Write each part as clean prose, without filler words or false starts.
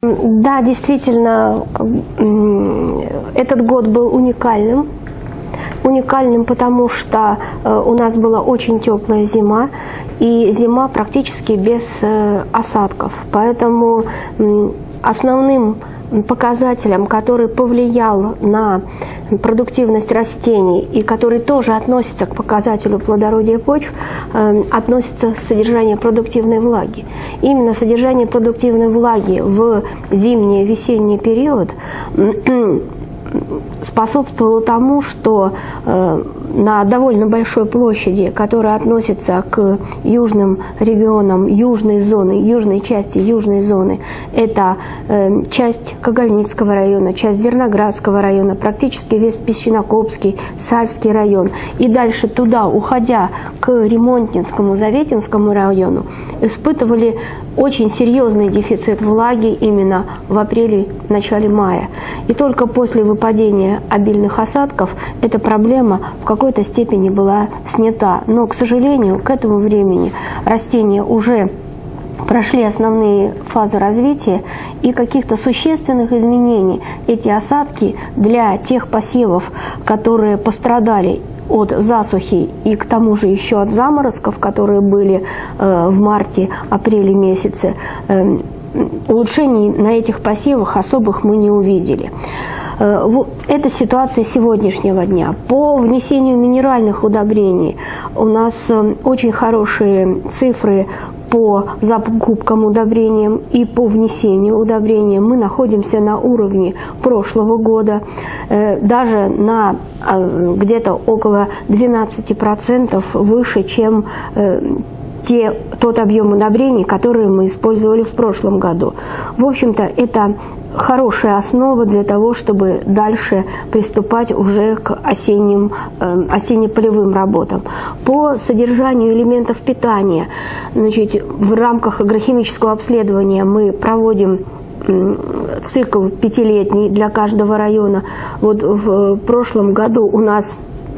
Да, действительно, этот год был уникальным. Уникальным, потому что у нас была очень теплая зима, и зима практически без осадков. Поэтому основным показателем, который повлиял на продуктивность растений и который тоже относится к показателю плодородия почв, относится содержание продуктивной влаги. Именно содержание продуктивной влаги в зимний весенний период способствовало тому, что на довольно большой площади, которая относится к южным регионам южной зоны, южной части южной зоны, это часть Кагальницкого района, часть Зерноградского района, практически весь Песчинокопский, Сальский район, и дальше туда, уходя к Ремонтнинскому, Заветинскому району, испытывали очень серьезный дефицит влаги именно в апреле, начале мая. И только после выпадения обильных осадков эта проблема в какой-то степени была снята. Но, к сожалению, к этому времени растения уже прошли основные фазы развития, и каких-то существенных изменений эти осадки для тех посевов, которые пострадали от засухи и к тому же еще от заморозков, которые были в марте-апреле месяце, улучшений на этих посевах особых мы не увидели. Это ситуация сегодняшнего дня. По внесению минеральных удобрений у нас очень хорошие цифры по закупкам удобрениям и по внесению удобрений. Мы находимся на уровне прошлого года, даже на где-то около 12% выше, чем тот объем удобрений, которые мы использовали в прошлом году. В общем-то, это хорошая основа для того, чтобы дальше приступать уже к осенне-полевым работам. По содержанию элементов питания, значит, в рамках агрохимического обследования мы проводим цикл 5-летний для каждого района. Вот в прошлом году у нас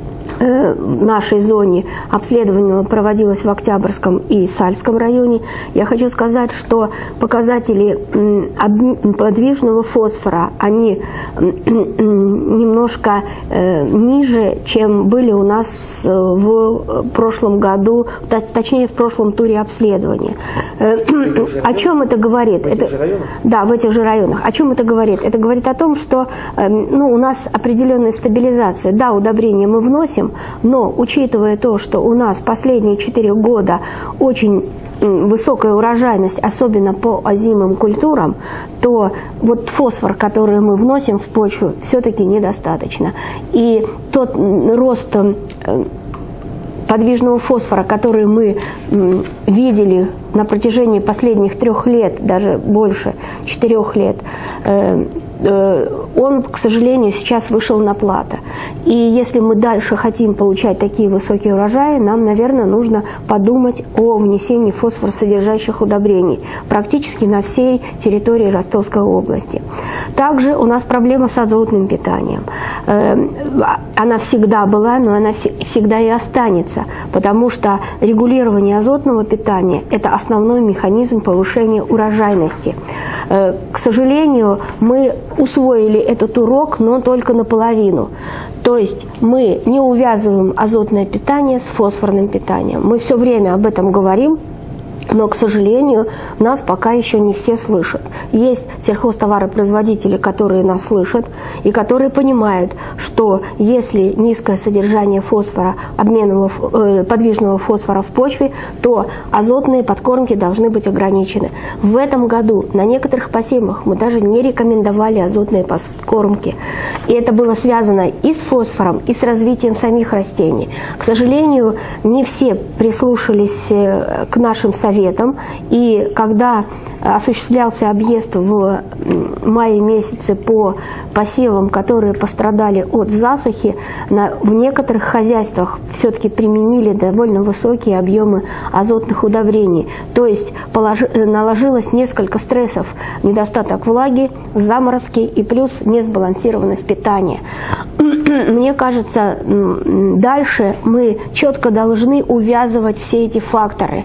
в нашей зоне обследование проводилось в Октябрьском и Сальском районе. Я хочу сказать, что показатели подвижного фосфора, они немножко ниже, чем были у нас в прошлом году, точнее в прошлом туре обследования. О чем это говорит? Да, в этих же районах. О чем это говорит? Это говорит о том, что у нас определенная стабилизация. Да, удобрения мы вносим, но учитывая то, что у нас последние 4 года очень высокая урожайность, особенно по озимым культурам, то вот фосфор, который мы вносим в почву, все-таки недостаточно. И тот рост подвижного фосфора, который мы видели на протяжении последних 3 лет, даже больше 4 лет, он, к сожалению, сейчас вышел на плато. И если мы дальше хотим получать такие высокие урожаи, нам, наверное, нужно подумать о внесении фосфоросодержащих удобрений практически на всей территории Ростовской области. Также у нас проблема с азотным питанием. Она всегда была, но она всегда и останется, потому что регулирование азотного питания – это основной механизм повышения урожайности. К сожалению, мы усвоили этот урок, но только наполовину. То есть мы не увязываем азотное питание с фосфорным питанием. Мы все время об этом говорим, но, к сожалению, нас пока еще не все слышат. Есть сельхозтоваропроизводители, которые нас слышат и которые понимают, что если низкое содержание фосфора, подвижного фосфора в почве, то азотные подкормки должны быть ограничены. В этом году на некоторых посевах мы даже не рекомендовали азотные подкормки. И это было связано и с фосфором, и с развитием самих растений. К сожалению, не все прислушались к нашим советам. И когда осуществлялся объезд в мае месяце по посевам, которые пострадали от засухи, в некоторых хозяйствах все-таки применили довольно высокие объемы азотных удобрений. То есть наложилось несколько стрессов: недостаток влаги, заморозки и плюс несбалансированность питания. Мне кажется, дальше мы четко должны увязывать все эти факторы.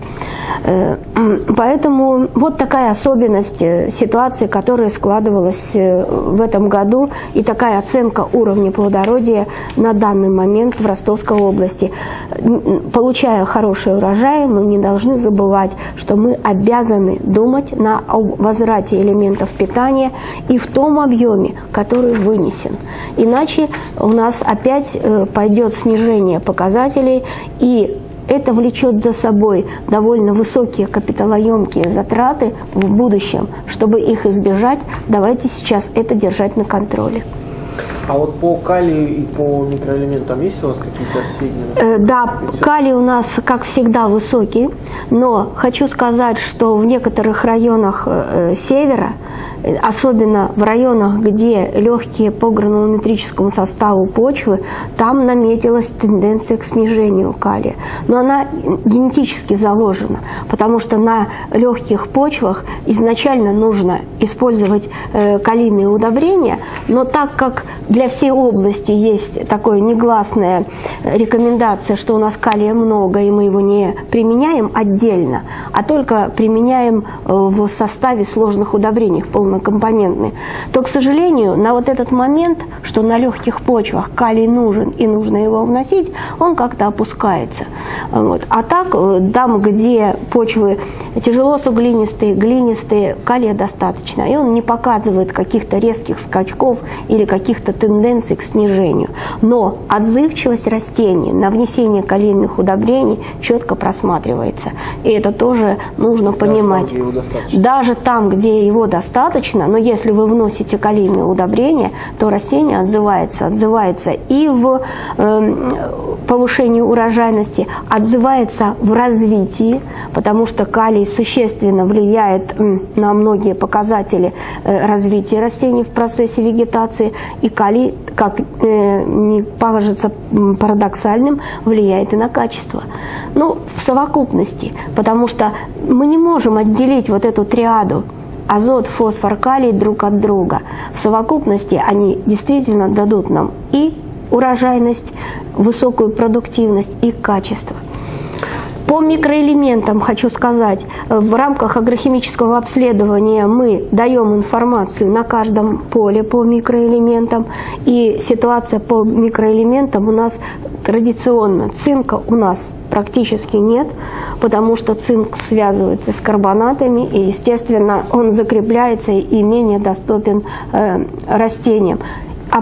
Поэтому вот такая особенность ситуации, которая складывалась в этом году, и такая оценка уровня плодородия на данный момент в Ростовской области. Получая хороший урожай, мы не должны забывать, что мы обязаны думать о возврате элементов питания и в том объеме, который вынесен. Иначе у нас опять пойдет снижение показателей, и это влечет за собой довольно высокие капиталоемкие затраты в будущем. Чтобы их избежать, давайте сейчас это держать на контроле. А вот по калию и по микроэлементам есть у вас какие-то сведения? Да, калий у нас, как всегда, высокий, но хочу сказать, что в некоторых районах севера, особенно в районах, где легкие по гранулометрическому составу почвы, там наметилась тенденция к снижению калия. Но она генетически заложена, потому что на легких почвах изначально нужно использовать калийные удобрения, но так как для всей области есть такая негласная рекомендация, что у нас калия много, и мы его не применяем отдельно, а только применяем в составе сложных удобрений, полнокомпонентных, то, к сожалению, на вот этот момент, что на легких почвах калий нужен и нужно его вносить, он как-то опускается. Вот. А так, там, где почвы тяжело суглинистые, глинистые, калия достаточно, и он не показывает каких-то резких скачков или каких-то тенденций к снижению. Но отзывчивость растений на внесение калийных удобрений четко просматривается. И это тоже нужно понимать. Даже там, где его достаточно, но если вы вносите калийные удобрения, то растение отзывается и в повышении урожайности, отзывается в развитии, потому что калий существенно влияет на многие показатели развития растений в процессе вегетации, и калий, как не кажется парадоксальным, влияет и на качество. Ну, в совокупности, потому что мы не можем отделить вот эту триаду азот, фосфор, калий друг от друга. В совокупности они действительно дадут нам и урожайность, высокую продуктивность и качество. По микроэлементам хочу сказать, в рамках агрохимического обследования мы даем информацию на каждом поле по микроэлементам, и ситуация по микроэлементам у нас традиционно. Цинка у нас практически нет, потому что цинк связывается с карбонатами, и, естественно, он закрепляется и менее доступен растениям. А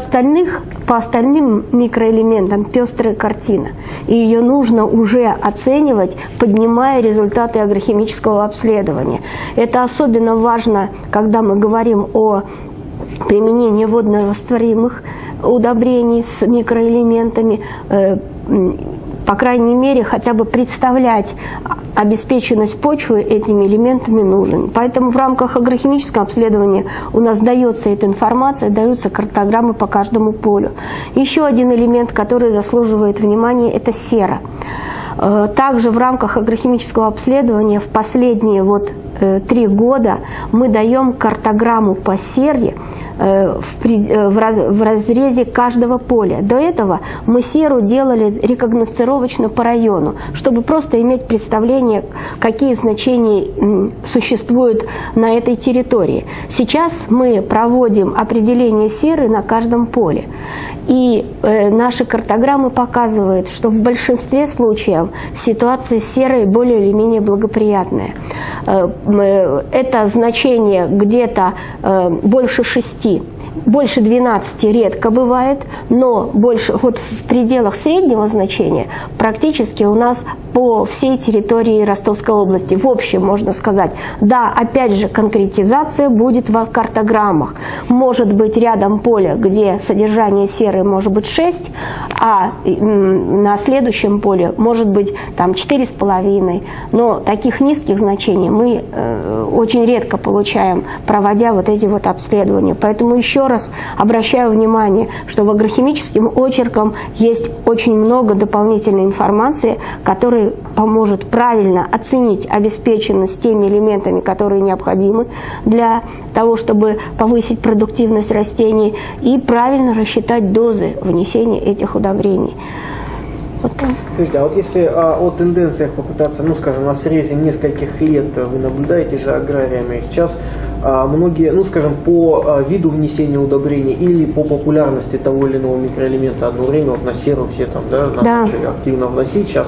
по остальным микроэлементам пестрая картина. И ее нужно уже оценивать, поднимая результаты агрохимического обследования. Это особенно важно, когда мы говорим о применении водорастворимых удобрений с микроэлементами, по крайней мере, хотя бы представлять обеспеченность почвы этими элементами нужен. Поэтому в рамках агрохимического обследования у нас дается эта информация, даются картограммы по каждому полю. Еще один элемент, который заслуживает внимания, это сера. Также в рамках агрохимического обследования в последние 3 года мы даем картограмму по сере в разрезе каждого поля. До этого мы серу делали рекогносцировочно по району, чтобы просто иметь представление, какие значения существуют на этой территории. Сейчас мы проводим определение серы на каждом поле. И наши картограммы показывают, что в большинстве случаев ситуация с серой более или менее благоприятная. Это значение где-то больше 6. Больше 12 редко бывает, но больше, вот в пределах среднего значения практически у нас по всей территории Ростовской области. В общем, можно сказать, да, опять же, конкретизация будет в картограммах. Может быть, рядом поле, где содержание серы может быть 6, а на следующем поле может быть там 4,5. Но таких низких значений мы очень редко получаем, проводя вот эти вот обследования. Поэтому еще раз обращаю внимание, что в агрохимическом очерком есть очень много дополнительной информации, которая поможет правильно оценить обеспеченность теми элементами, которые необходимы для того, чтобы повысить продуктивность растений, и правильно рассчитать дозы внесения этих удобрений. Вот там. Скажите, а вот если о тенденциях попытаться, ну, скажем, на срезе нескольких лет вы наблюдаете за аграриями, сейчас многие, ну, скажем, по виду внесения удобрений или по популярности того или иного микроэлемента, одно время вот на серу все там, да, начали активно вносить, сейчас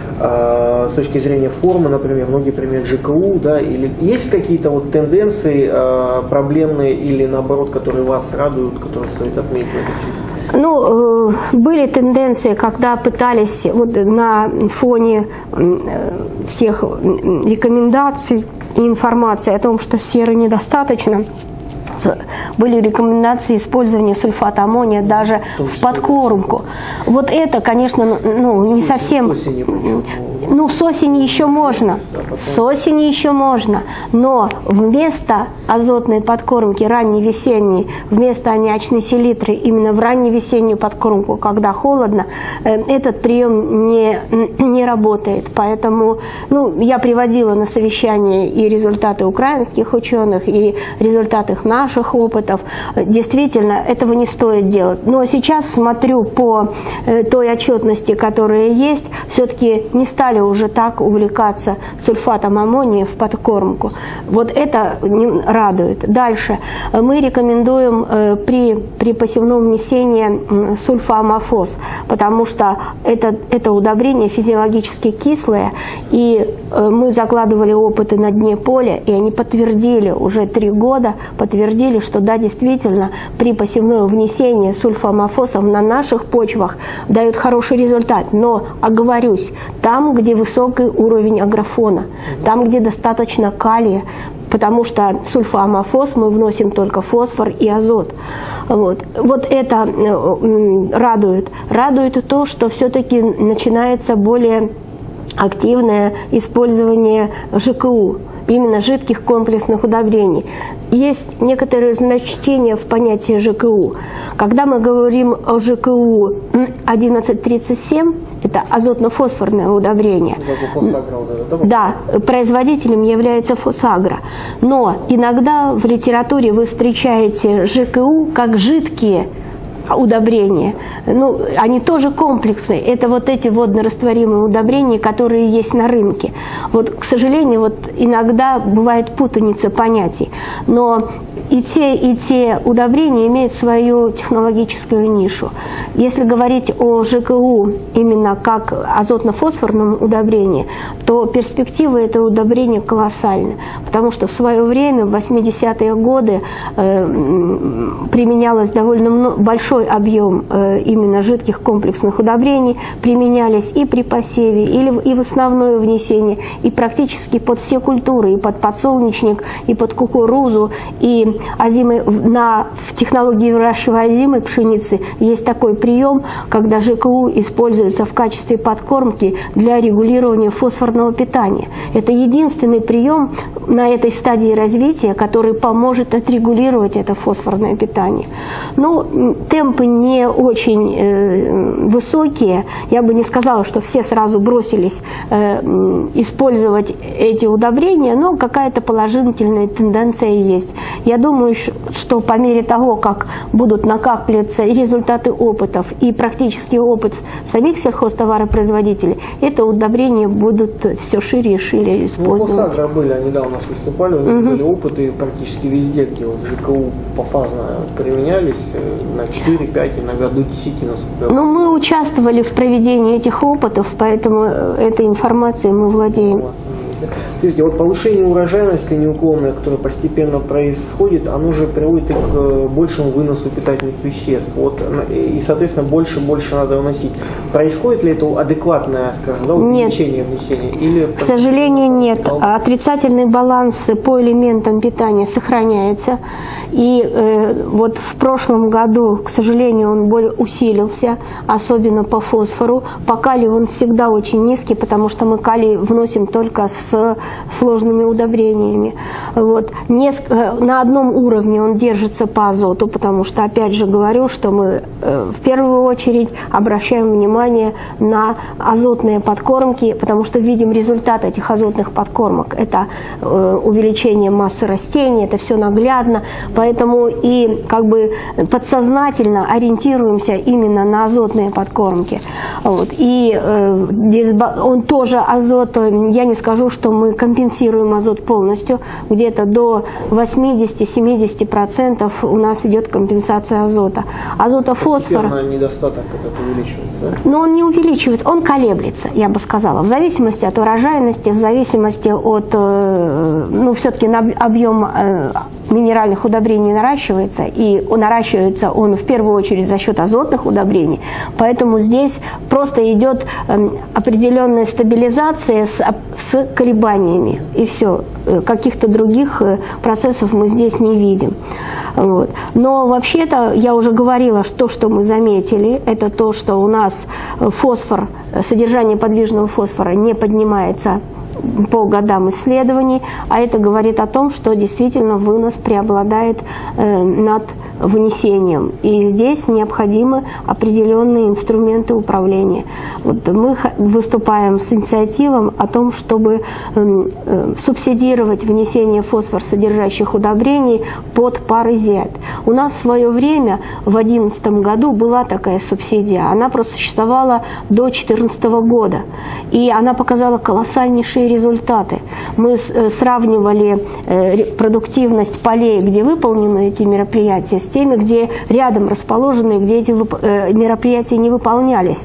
с точки зрения формы, например, многие применяют ЖКУ, да, или есть какие-то вот тенденции проблемные или наоборот, которые вас радуют, которые стоит отметить в этой связи? Ну, были тенденции, когда пытались вот на фоне всех рекомендаций и информации о том, что серы недостаточно, были рекомендации использования сульфата аммония даже в подкормку. Вот это, конечно, ну, не совсем... Ну, с осени еще можно. С осени еще можно. Но вместо азотной подкормки ранневесенней, вместо аммиачной селитры, именно в ранневесеннюю подкормку, когда холодно, этот прием не работает. Поэтому, ну, я приводила на совещание и результаты украинских ученых, и результаты наших опытов. Действительно, этого не стоит делать. Но сейчас смотрю по той отчетности, которая есть, все-таки не стали уже так увлекаться сульфатом аммония в подкормку. Вот это радует. Дальше. Мы рекомендуем при посевном внесении сульфоамофос, потому что это удобрение физиологически кислое, и мы закладывали опыты на дне поля, и они подтвердили, уже 3 года подтвердили, что да, действительно, при посевном внесении сульфоамофосов на наших почвах дают хороший результат. Но, оговорюсь, там, где высокий уровень агрофона, там, где достаточно калия, потому что сульфоамофос мы вносим только фосфор и азот. Вот это радует. Радует и то, что все-таки начинается более активное использование ЖКУ, именно жидких комплексных удобрений. Есть некоторые значения в понятии ЖКУ. Когда мы говорим о ЖКУ 1137, это азотно-фосфорное удобрение. Да, производителем является Фосагро. Но иногда в литературе вы встречаете ЖКУ как жидкие удобрения. Ну, они тоже комплексные. Это вот эти водорастворимые удобрения, которые есть на рынке. Вот, к сожалению, вот иногда бывает путаница понятий. Но и те удобрения имеют свою технологическую нишу. Если говорить о ЖКУ именно как азотно-фосфорном удобрении, то перспективы этого удобрения колоссальны. Потому что в свое время, в 80-е годы, применялось довольно большой объем именно жидких комплексных удобрений, применялись и при посеве, и в основное внесение, и практически под все культуры, и под подсолнечник, и под кукурузу, и в технологии выращивания озимой пшеницы есть такой прием, когда ЖКУ используется в качестве подкормки для регулирования фосфорного питания. Это единственный прием на этой стадии развития, который поможет отрегулировать это фосфорное питание. Но темпы не очень высокие. Я бы не сказала, что все сразу бросились использовать эти удобрения, но какая-то положительная тенденция есть. Я думаю, что по мере того, как будут накапливаться и результаты опытов, и практический опыт самих сельхозтоваропроизводителей, это удобрения будут все шире и шире использовать. Ну, Фосагро были, они недавно выступали, у них были опыты практически везде, где вот ЖКУ пофазно применялись, на 4, 5, иногда до 10, насколько. Ну, мы участвовали в проведении этих опытов, поэтому этой информацией мы владеем. Смотрите, вот повышение урожайности неуклонное, которое постепенно происходит, оно же приводит и к большему выносу питательных веществ. Вот, и, соответственно, больше надо вносить. Происходит ли это адекватное, скажем, да, увеличение внесения? Или, к сожалению, нет. Отрицательный баланс по элементам питания сохраняется. И вот в прошлом году, к сожалению, он более усилился, особенно по фосфору. По калию он всегда очень низкий, потому что мы калий вносим только с с сложными удобрениями. Вот. На одном уровне он держится по азоту, потому что, опять же, говорю, что мы в первую очередь обращаем внимание на азотные подкормки, потому что видим результат этих азотных подкормок. Это увеличение массы растений, это все наглядно, поэтому и как бы подсознательно ориентируемся именно на азотные подкормки. Вот. И он тоже азот, я не скажу, что мы компенсируем азот полностью, где-то до 80-70% у нас идет компенсация азота. Азотофосфор... недостаток этот увеличивается? Но он не увеличивается, он колеблется, я бы сказала, в зависимости от урожайности, в зависимости от, ну, все-таки объем минеральных удобрений наращивается, и наращивается он в первую очередь за счет азотных удобрений, поэтому здесь просто идет определенная стабилизация с колебаниями, и все, каких-то других процессов мы здесь не видим. Вот. Но вообще-то, я уже говорила, что мы заметили, это то, что у нас фосфор, содержание подвижного фосфора не поднимается по годам исследований, а это говорит о том, что действительно вынос преобладает над внесением. И здесь необходимы определенные инструменты управления. Вот мы выступаем с инициативой о том, чтобы субсидировать внесение фосфорсодержащих удобрений под парызябь. У нас в свое время, в 2011 году, была такая субсидия. Она просуществовала до 2014 года. И она показала колоссальнейшие результаты. Мы сравнивали продуктивность полей, где выполнены эти мероприятия, с теми, где рядом расположены, где эти мероприятия не выполнялись.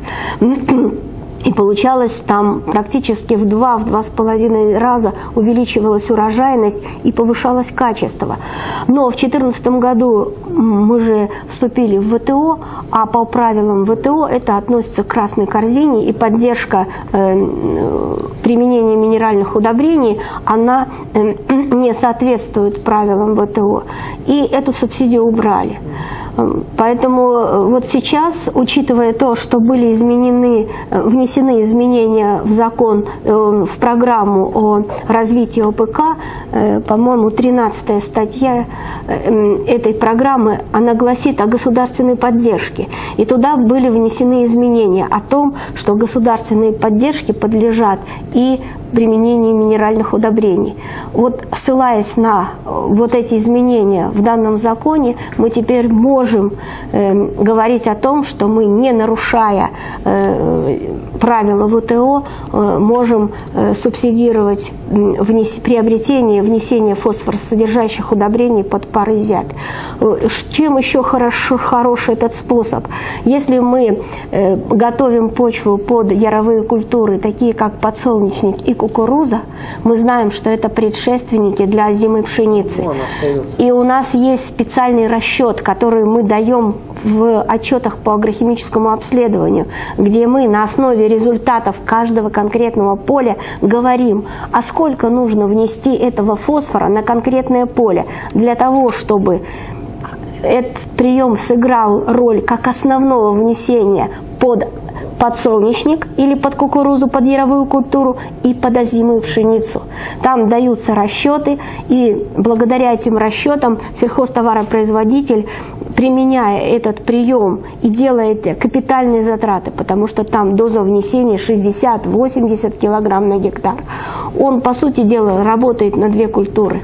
И получалось, там практически в 2–2,5 раза увеличивалась урожайность и повышалось качество. Но в 2014 году мы же вступили в ВТО, а по правилам ВТО это относится к красной корзине, и поддержка применения минеральных удобрений, она не соответствует правилам ВТО. И эту субсидию убрали. Поэтому вот сейчас, учитывая то, что были внесены изменения в закон, в программу о развитии ОПК, по-моему, 13-я статья этой программы, она гласит о государственной поддержке. И туда были внесены изменения о том, что государственные поддержки подлежат и применению минеральных удобрений. Вот ссылаясь на вот эти изменения в данном законе, мы теперь можем говорить о том, что мы, не нарушая правила ВТО, можем субсидировать приобретение, внесение фосфорсодержащих удобрений под парызябь. Чем еще хороший этот способ? Если мы готовим почву под яровые культуры, такие как подсолнечник и кукуруза, мы знаем, что это предшественники для озимой пшеницы. И у нас есть специальный расчет, который мы даем в отчетах по агрохимическому обследованию, где мы на основе результатов каждого конкретного поля говорим, а сколько нужно внести этого фосфора на конкретное поле для того, чтобы этот прием сыграл роль как основного внесения под подсолнечник или под кукурузу, под яровую культуру и под озимую пшеницу. Там даются расчеты, и благодаря этим расчетам сельхозтоваропроизводитель, применяя этот прием и делает капитальные затраты, потому что там доза внесения 60–80 килограмм на гектар, он, по сути дела, работает на две культуры.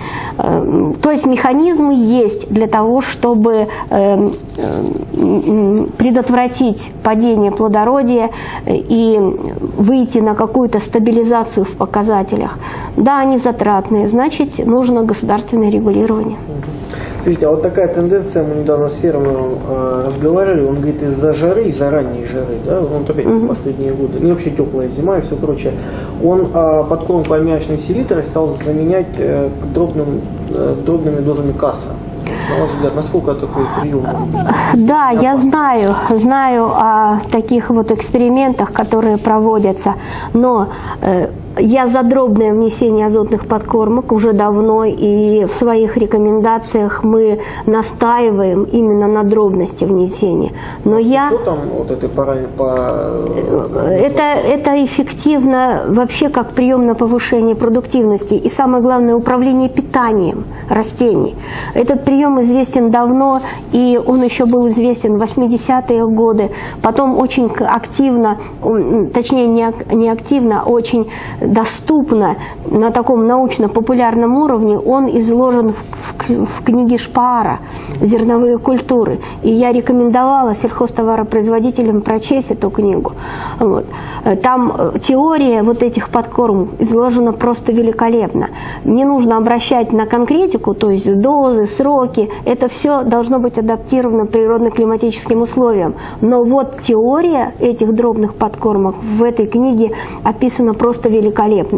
То есть механизмы есть для того, чтобы предотвратить падение плодородия и выйти на какую-то стабилизацию в показателях. Да, они затратные, значит, нужно государственное регулирование. Смотрите, а вот такая тенденция, мы недавно с фермером разговаривали, он говорит, из-за жары, из-за ранней жары, да, он опять в последние годы, не вообще теплая зима и все прочее, он подкормку аммиачной селитрой стал заменять дробными дозами касса. На ваш взгляд, насколько такой прием? Да, я знаю о таких вот экспериментах, которые проводятся, но Я за дробное внесение азотных подкормок уже давно, и в своих рекомендациях мы настаиваем именно на дробности внесения. Но Что там вот этой это эффективно вообще как прием на повышение продуктивности и, самое главное, управление питанием растений. Этот прием известен давно, и он еще был известен в 80-е годы. Потом очень активно, точнее не активно, а очень доступно на таком научно-популярном уровне он изложен в книге Шпаара «Зерновые культуры». И я рекомендовала сельхозтоваропроизводителям прочесть эту книгу. Вот. Там теория вот этих подкорм изложена просто великолепно. Не нужно обращать на конкретику, то есть дозы, сроки. Это все должно быть адаптировано природно-климатическим условиям. Но вот теория этих дробных подкормок в этой книге описана просто великолепно.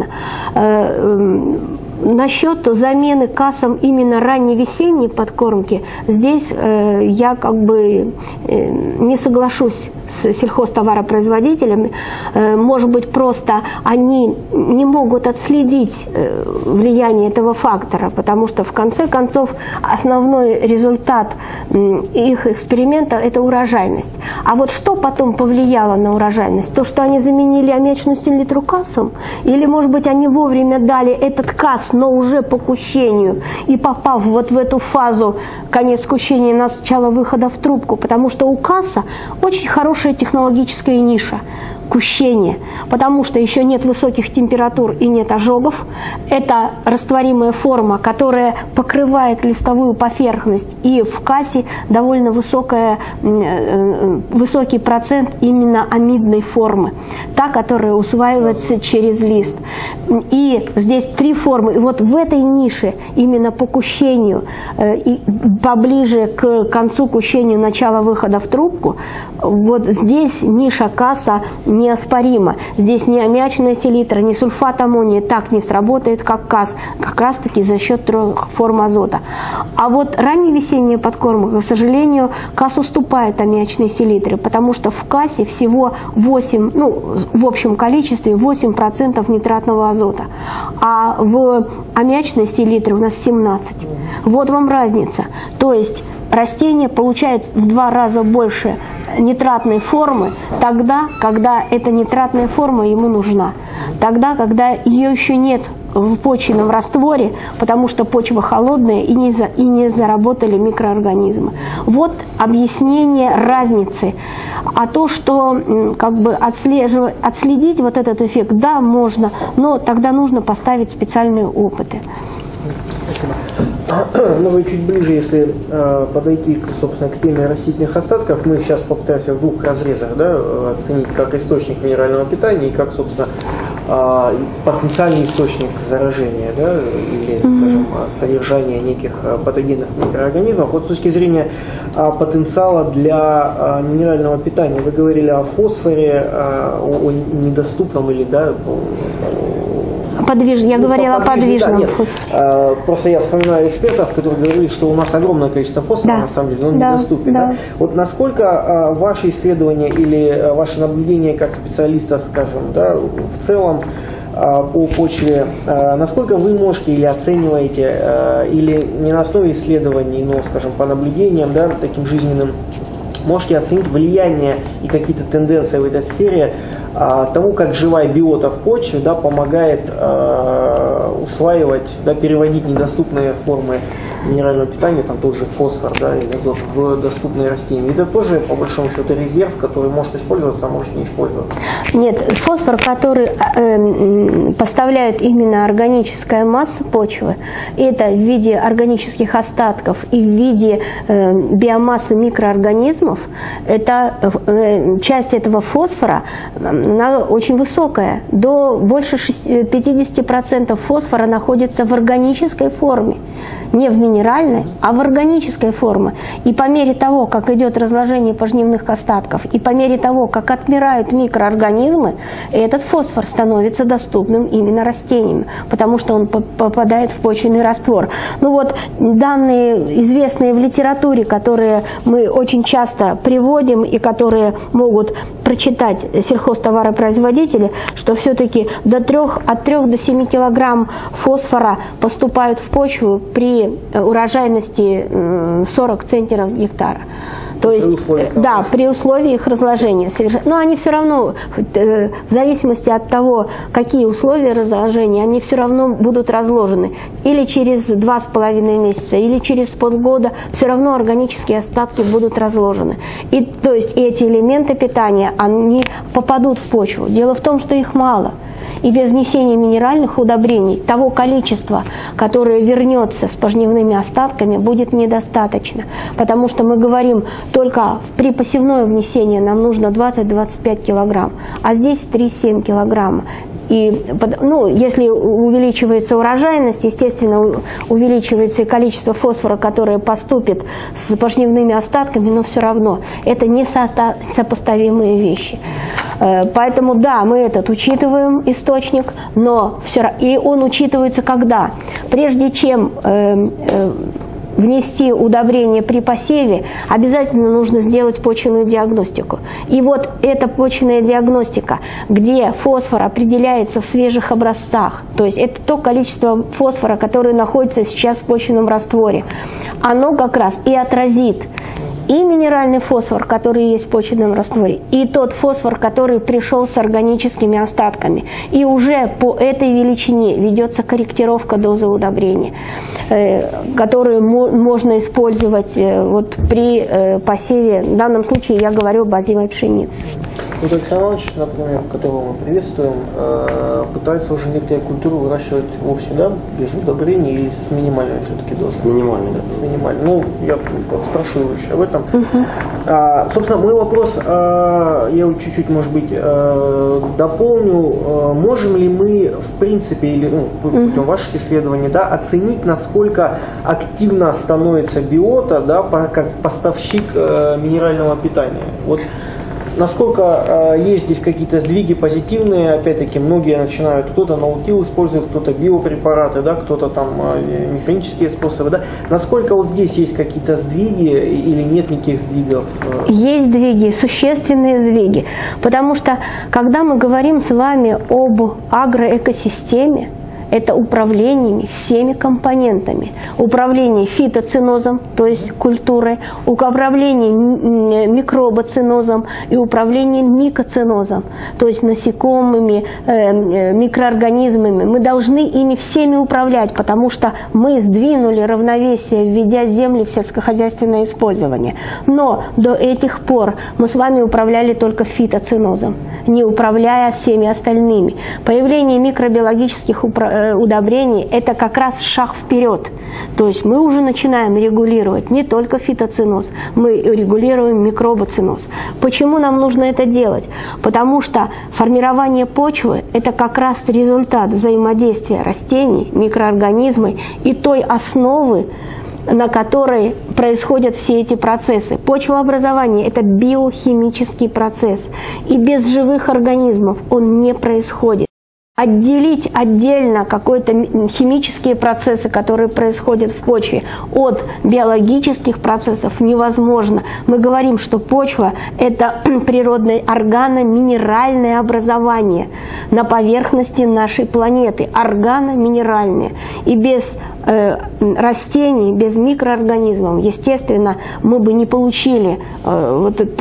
Насчет замены кассом именно ранневесенней подкормки, здесь я как бы не соглашусь с сельхозтоваропроизводителями. Может быть, просто они не могут отследить влияние этого фактора, потому что в конце концов основной результат их эксперимента – это урожайность. А вот что потом повлияло на урожайность? То, что они заменили аммиачную селитру кассом? Или, может быть, они вовремя дали этот касс, но уже по кущению, и попав вот в эту фазу конец кущения, начало выхода в трубку, потому что у касса очень хорошая технологическая ниша – кущение, потому что еще нет высоких температур и нет ожогов. Это растворимая форма, которая покрывает листовую поверхность, и в кассе довольно высокий процент именно амидной формы, та, которая усваивается через лист. И здесь три формы. И вот в этой нише, именно по кущению, и поближе к концу кущения, начала выхода в трубку, вот здесь ниша касса неоспоримо. Здесь ни аммиачная селитра, ни сульфат аммония так не сработает, как касс, как раз таки за счет трех форм азота. А вот ранневесенняя подкормка, к сожалению, касс уступает аммиачной селитре, потому что в кассе всего 8, в общем количестве 8% нитратного азота, а в аммиачной селитре у нас 17. Вот вам разница. То есть растение получает в 2 раза больше нитратной формы тогда, когда эта нитратная форма ему нужна. Тогда, когда ее еще нет в почвенном растворе, потому что почва холодная и не заработали микроорганизмы. Вот объяснение разницы. А то, что как бы отследить вот этот эффект, да, можно, но тогда нужно поставить специальные опыты. Спасибо. Ну, вы чуть ближе, если подойти, собственно, к теме растительных остатков, мы сейчас попытаемся в 2 разрезах, да, оценить как источник минерального питания и как, собственно, потенциальный источник заражения, да, или, скажем, содержания неких патогенных микроорганизмов. Вот с точки зрения потенциала для минерального питания, вы говорили о фосфоре, о недоступном или, да, я говорила о подвижном фосфоре. Просто я вспоминаю экспертов, которые говорили, что у нас огромное количество фосфора, да, на самом деле, он недоступен. Да. Да? Вот насколько ваши исследования или ваши наблюдения как специалиста, скажем, да, в целом по почве, насколько вы можете или оцениваете, или не на основе исследований, но, скажем, по наблюдениям, да, таким жизненным, можете оценить влияние и какие-то тенденции в этой сфере тому, как живая биота в почве, да, помогает усваивать, да, переводить недоступные формы минерального питания, там тот же фосфор, да, или азот, в доступные растения. Это тоже, по большому счету, резерв, который может использоваться, а может не использоваться. Нет, фосфор, который поставляет именно органическая масса почвы, это в виде органических остатков и в виде биомассы микроорганизмов, это часть этого фосфора, она очень высокая. До больше 50% фосфора находится в органической форме. Не в минеральной, а в органической форме. И по мере того, как идет разложение пожнивных остатков, и по мере того, как отмирают микроорганизмы, этот фосфор становится доступным именно растениям, потому что он попадает в почвенный раствор. Ну вот, данные, известные в литературе, которые мы очень часто приводим и которые могут прочитать сельхозтоваропроизводители, товаропроизводители, что все-таки от 3 до 7 килограмм фосфора поступают в почву при урожайности 40 центнеров с гектара. То есть, да, при условии их разложения. Но они все равно, в зависимости от того, какие условия разложения, они все равно будут разложены. Или через 2,5 месяца, или через полгода, все равно органические остатки будут разложены. И, то есть эти элементы питания, они попадут в почву. Дело в том, что их мало. И без внесения минеральных удобрений того количества, которое вернется с пожнивными остатками, будет недостаточно. Потому что мы говорим, только при посевное внесение нам нужно 20-25 килограмм, а здесь 3-7 килограмма. И, ну, если увеличивается урожайность, естественно, увеличивается и количество фосфора, которое поступит с пожнивными остатками, но все равно это не сопоставимые вещи. Поэтому, да, мы этот учитываем источник, но и он учитывается когда? Прежде чем внести удобрение при посеве, обязательно нужно сделать почвенную диагностику. И вот эта почвенная диагностика, где фосфор определяется в свежих образцах, то есть это то количество фосфора, которое находится сейчас в почвенном растворе, оно как раз и отразит и минеральный фосфор, который есть в почвенном растворе, и тот фосфор, который пришел с органическими остатками. И уже по этой величине ведется корректировка дозы удобрения, которую можно использовать вот при посеве. В данном случае я говорю об озимой пшенице. Вот Александр Иванович, например, которого мы приветствуем, пытается уже некоторые культуры выращивать вовсе, да, без удобрений или с минимальной все-таки дозой? С минимальной, да. С минимальной. Ну, я спрошу его еще об этом. Собственно, мой вопрос, я его чуть-чуть, может быть, дополню. Можем ли мы, в принципе, или путем ваших исследований, да, оценить, насколько активно становится биота, да, как поставщик минерального питания? Вот насколько есть здесь какие-то сдвиги позитивные, опять-таки многие начинают, кто-то наутил использует, кто-то биопрепараты, да, кто-то там механические способы, да. Насколько вот здесь есть какие-то сдвиги или нет никаких сдвигов? Есть сдвиги, существенные сдвиги, потому что когда мы говорим с вами об агроэкосистеме, это управление всеми компонентами. Управление фитоцинозом, то есть культурой, управление микробоцинозом и управление микоцинозом, то есть насекомыми, микроорганизмами. Мы должны ими всеми управлять, потому что мы сдвинули равновесие, введя земли в сельскохозяйственное использование. Но до этих пор мы с вами управляли только фитоцинозом, не управляя всеми остальными. Появление микробиологических удобрений – это как раз шаг вперед. То есть мы уже начинаем регулировать не только фитоциноз, мы регулируем микробоциноз. Почему нам нужно это делать? Потому что формирование почвы – это как раз результат взаимодействия растений, микроорганизмов и той основы, на которой происходят все эти процессы. Почвообразование – это биохимический процесс, и без живых организмов он не происходит. Отделить отдельно какие-то химические процессы, которые происходят в почве, от биологических процессов невозможно. Мы говорим, что почва – это природное органоминеральное образование на поверхности нашей планеты. Органоминеральное. И без растений, без микроорганизмов, естественно, мы бы не получили вот эту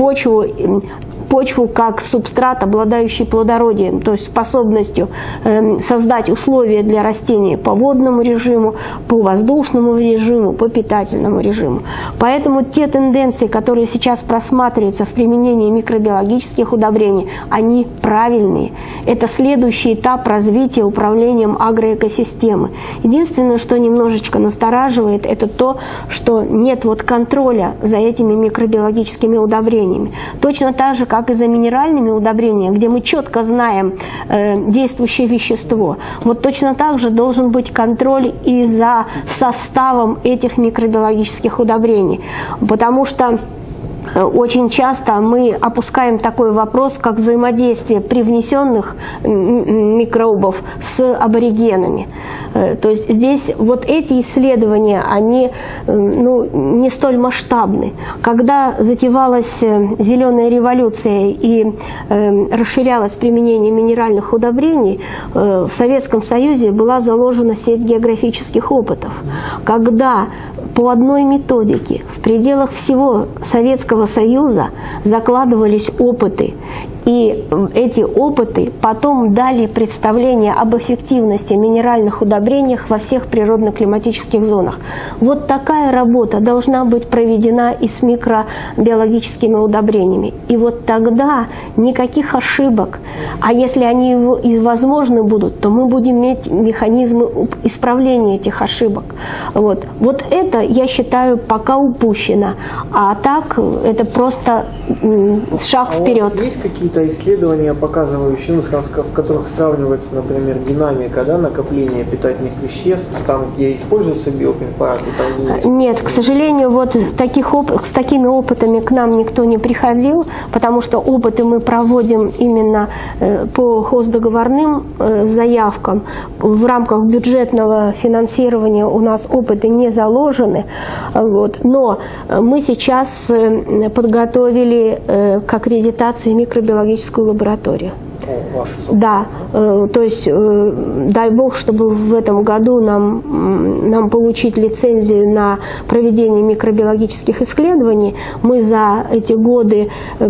почву как субстрат, обладающий плодородием, то есть способностью создать условия для растений по водному режиму, по воздушному режиму, по питательному режиму. Поэтому те тенденции, которые сейчас просматриваются в применении микробиологических удобрений, они правильные. Это следующий этап развития управлением агроэкосистемы. Единственное, что немножечко настораживает, это то, что нет вот контроля за этими микробиологическими удобрениями. Точно так же, как и за минеральными удобрениями, где мы четко знаем действующее вещество. Вот точно так же должен быть контроль и за составом этих микробиологических удобрений. Потому что очень часто мы опускаем такой вопрос, как взаимодействие привнесенных микробов с аборигенами. То есть здесь вот эти исследования, они не столь масштабны. Когда затевалась зеленая революция и расширялось применение минеральных удобрений, в Советском Союзе была заложена сеть географических опытов. Когда по одной методике в пределах всего Советского Союза закладывались опыты, и эти опыты потом дали представление об эффективности минеральных удобрений во всех природно-климатических зонах. Вот такая работа должна быть проведена и с микробиологическими удобрениями. И вот тогда никаких ошибок, а если они и возможны будут, то мы будем иметь механизмы исправления этих ошибок. Вот это, я считаю, пока упущено. А так, это просто шаг вперед. У вас есть какие-то исследования, показывающие, в которых сравнивается, например, динамика накопления питательных веществ, там, где используются биопрепараты? Нет, к сожалению, с такими опытами к нам никто не приходил, потому что опыты мы проводим именно по хоздоговорным заявкам. В рамках бюджетного финансирования у нас опыты не заложены. Но мы сейчас подготовили к аккредитации микробиологическую лабораторию. Да, то есть дай бог, чтобы в этом году нам получить лицензию на проведение микробиологических исследований. Мы за эти годы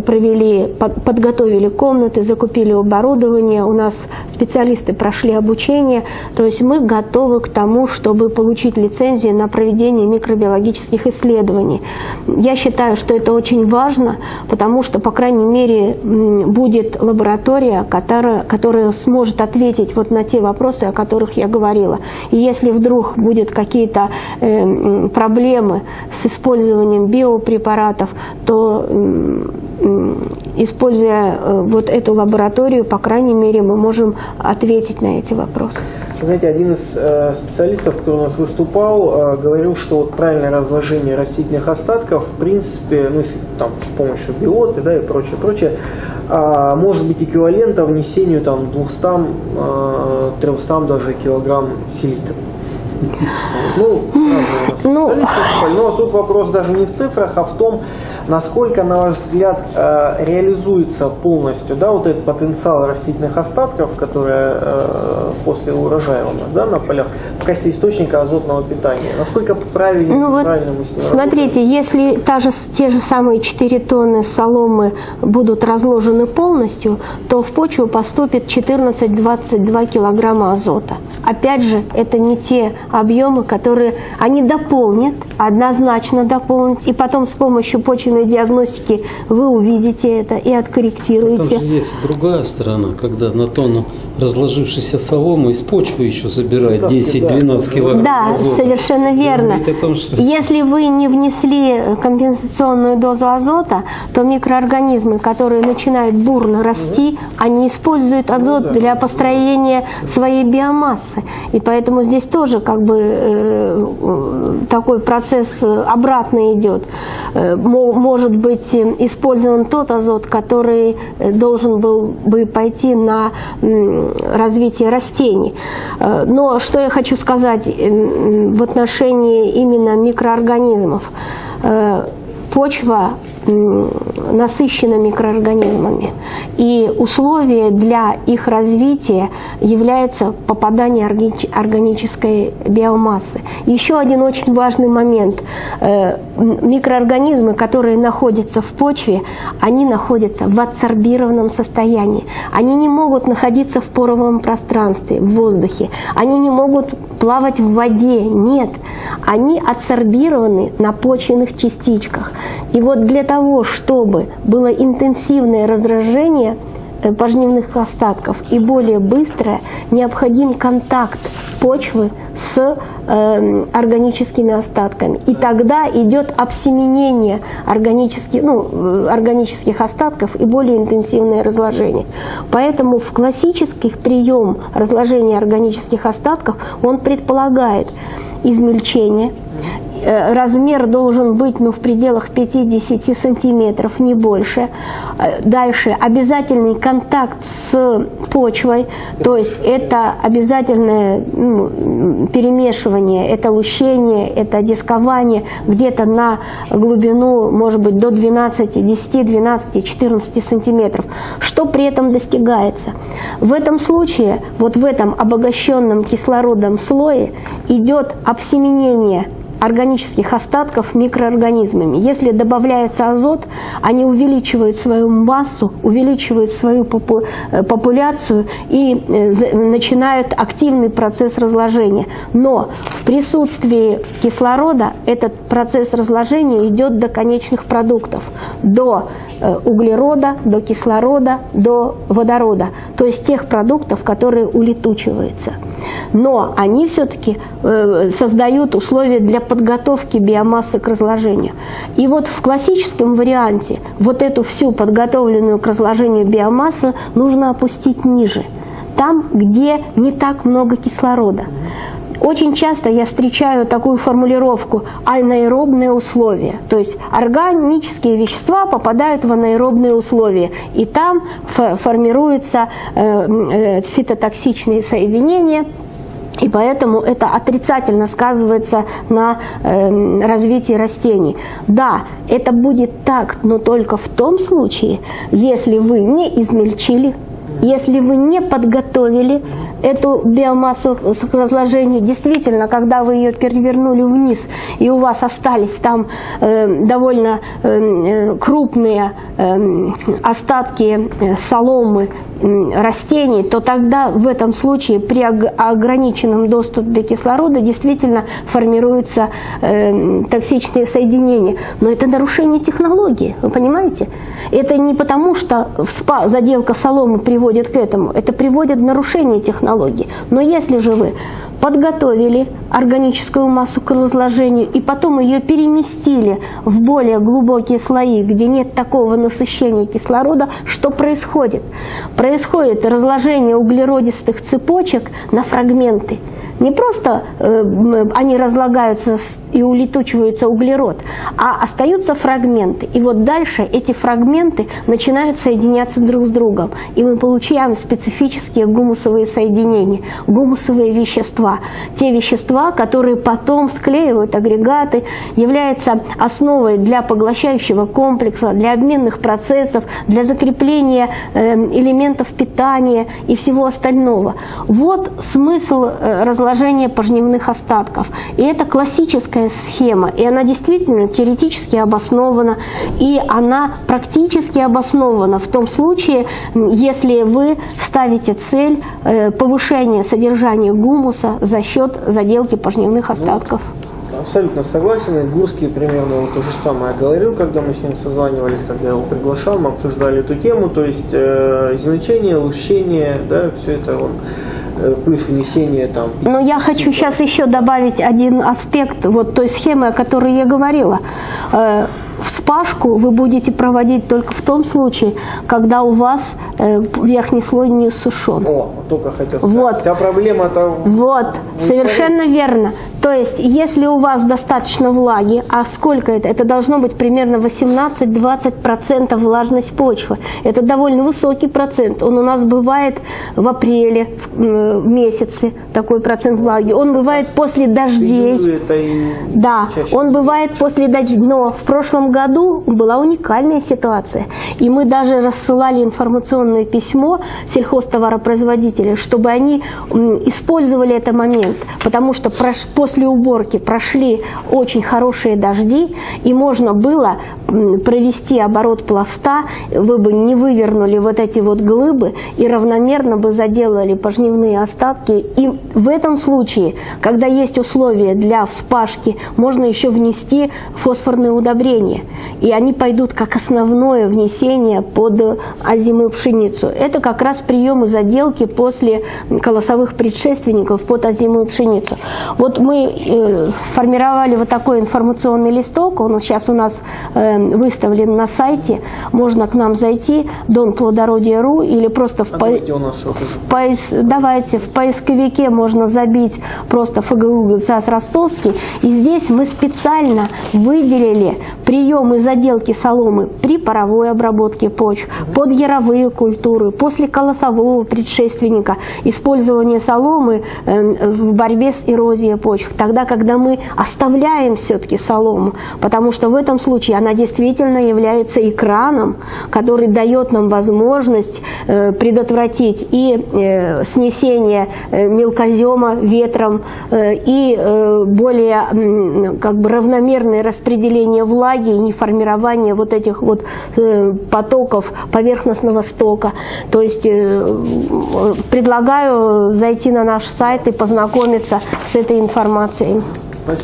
подготовили комнаты, закупили оборудование, у нас специалисты прошли обучение, то есть мы готовы к тому, чтобы получить лицензию на проведение микробиологических исследований. Я считаю, что это очень важно, потому что, по крайней мере, будет лаборатория, которая сможет ответить вот на те вопросы, о которых я говорила. И если вдруг будут какие-то проблемы с использованием биопрепаратов, то, используя вот эту лабораторию, по крайней мере, мы можем ответить на эти вопросы. Знаете, один из специалистов, который у нас выступал, говорил, что вот правильное разложение растительных остатков, в принципе, если там с помощью биоты, и прочее, может быть эквивалентом внесению 200-300 даже килограмм селитры. Но тут вопрос даже не в цифрах, а в том, насколько, на ваш взгляд, реализуется полностью вот этот потенциал растительных остатков, которые после урожая у нас на полях, в качестве источника азотного питания. Насколько правильно, правильно мы с ним смотрите, работаем? если те же самые 4 тонны соломы будут разложены полностью, то в почву поступит 14-22 килограмма азота. Опять же, это не те объемы, которые они дополнят, однозначно дополнят, и потом с помощью почвенной диагностики вы увидите это и откорректируете. Там же есть другая сторона, когда на тонну разложившейся соломы из почвы еще забирает 10-12 килограмм азота. Да, совершенно верно. Если вы не внесли компенсационную дозу азота, то микроорганизмы, которые начинают бурно расти, они используют азот для построения своей биомассы. И поэтому здесь тоже такой процесс обратно идет. Может быть использован тот азот, который должен был бы пойти на развитие растений. Но что я хочу сказать в отношении именно микроорганизмов. Почва насыщена микроорганизмами, и условие для их развития является попадание органической биомассы. Еще один очень важный момент. Микроорганизмы, которые находятся в почве, они находятся в адсорбированном состоянии. Они не могут находиться в поровом пространстве, в воздухе. Они не могут плавать в воде. Нет. Они адсорбированы на почвенных частичках. И вот для того, чтобы было интенсивное разражение пожнивных остатков и более быстрое, необходим контакт почвы с органическими остатками. И тогда идет обсеменение органических остатков и более интенсивное разложение. Поэтому в классический прием разложения органических остатков он предполагает измельчение размер должен быть в пределах 50 сантиметров, не больше. Дальше обязательный контакт с почвой, то есть это обязательное перемешивание, это лущение, это дискование где-то на глубину, может быть, до 12, 10, 12, 14 сантиметров. Что при этом достигается? В этом случае, вот в этом обогащенном кислородом слое идет обсеменение органических остатков микроорганизмами. Если добавляется азот, они увеличивают свою массу, увеличивают свою популяцию и начинают активный процесс разложения. Но в присутствии кислорода этот процесс разложения идет до конечных продуктов, до углерода, до кислорода, до водорода, то есть тех продуктов, которые улетучиваются. Но они все-таки создают условия для подготовки биомассы к разложению. И вот в классическом варианте вот эту всю подготовленную к разложению биомассу нужно опустить ниже, там, где не так много кислорода. Очень часто я встречаю такую формулировку «анаэробные условия». То есть органические вещества попадают в анаэробные условия, и там формируются фитотоксичные соединения, и поэтому это отрицательно сказывается на развитии растений. Да, это будет так, но только в том случае, если вы не измельчили, если вы не подготовили эту биомассу к разложению. Действительно, когда вы ее перевернули вниз, и у вас остались там довольно крупные остатки соломы, растений, то тогда в этом случае при ограниченном доступе кислорода действительно формируются токсичные соединения. Но это нарушение технологии, вы понимаете? Это не потому, что заделка соломы приводит к этому, это приводит к нарушению технологии. Но если же вы подготовили органическую массу к разложению и потом ее переместили в более глубокие слои, где нет такого насыщения кислорода, что происходит? Происходит разложение углеродистых цепочек на фрагменты. Не просто они разлагаются и улетучивается углерод, а остаются фрагменты. И вот дальше эти фрагменты начинают соединяться друг с другом. И мы получаем специфические гумусовые соединения, гумусовые вещества. Те вещества, которые потом склеивают агрегаты, являются основой для поглощающего комплекса, для обменных процессов, для закрепления элементов питания и всего остального. Вот смысл разложения пожнивных остатков. И это классическая схема, и она действительно теоретически обоснована, и она практически обоснована в том случае, если вы ставите цель повышения содержания гумуса за счет заделки пожнивных остатков. Абсолютно согласен. И Гурский примерно вот то же самое говорил, когда мы с ним созванивались, когда я его приглашал, мы обсуждали эту тему, то есть измельчение, лущение, да, все это он плюс внесение там. Но я хочу сейчас еще добавить один аспект вот той схемы, о которой я говорила. Вспашку вы будете проводить только в том случае, когда у вас верхний слой не иссушен. О, только хотел сказать. Вот. Вся проблема-то... Вот, совершенно верно. То есть, если у вас достаточно влаги, а сколько это? Это должно быть примерно 18-20% влажность почвы. Это довольно высокий процент. Он у нас бывает в апреле месяце, такой процент влаги. Он бывает после дождей. Да, он бывает после дождей. Но в прошлом году была уникальная ситуация. И мы даже рассылали информационное письмо сельхозтоваропроизводителям, чтобы они использовали этот момент. Потому что после уборки прошли очень хорошие дожди, и можно было провести оборот пласта, вы бы не вывернули вот эти вот глыбы и равномерно бы заделали пожнивные остатки. И в этом случае, когда есть условия для вспашки, можно еще внести фосфорные удобрения. И они пойдут как основное внесение под озимую пшеницу. Это как раз приемы заделки после колосовых предшественников под озимую пшеницу. Вот мы мы сформировали вот такой информационный листок, он сейчас у нас выставлен на сайте, можно к нам зайти, Дом плодородия.ру, или просто в поисковике можно забить просто ФГУ ГЦАС Ростовский, и здесь мы специально выделили приемы заделки соломы при паровой обработке почв, под яровые культуры, после колосового предшественника, использование соломы в борьбе с эрозией почв, тогда, когда мы оставляем все-таки солому, потому что в этом случае она действительно является экраном, который дает нам возможность предотвратить и снесение мелкозема ветром, и более как бы равномерное распределение влаги и не формирование вот этих вот потоков поверхностного стока. То есть предлагаю зайти на наш сайт и познакомиться с этой информацией.